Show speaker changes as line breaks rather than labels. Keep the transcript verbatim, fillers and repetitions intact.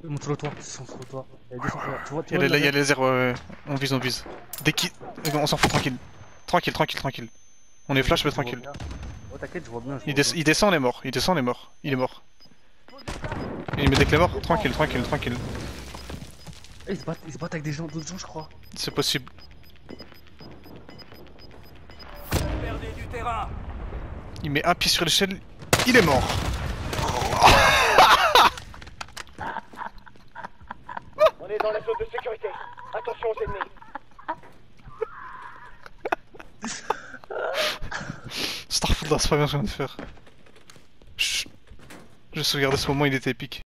Monte sur le toit, ils sont sur le toit. Il y a des sur le toit. Tu vois, tu
Il y a
vois,
les, il y a
le-
les lasers, ouais, ouais. On vise, on vise. Dès qu'il. On s'en fout, tranquille. Tranquille, tranquille, tranquille. On est flash, mais
je vois
tranquille.
bien. Oh, t'inquiète, je vois bien. Je
Il,
vois
des-
bien.
il descend, on est mort. Il descend, on est mort. Il est mort. Il met des clés morts. Tranquille, tranquille, tranquille.
Eh, ils se battent, ils se battent avec des gens, d'autres gens, je crois.
C'est possible.
Perdez du terrain.
Il met un pied sur l'échelle. Il est mort.
On est dans la zone de sécurité. Attention aux ennemis.
Starfall, c'est pas bien ce que je viens de faire. Chut. Je sauvegarde ce moment, il était épique.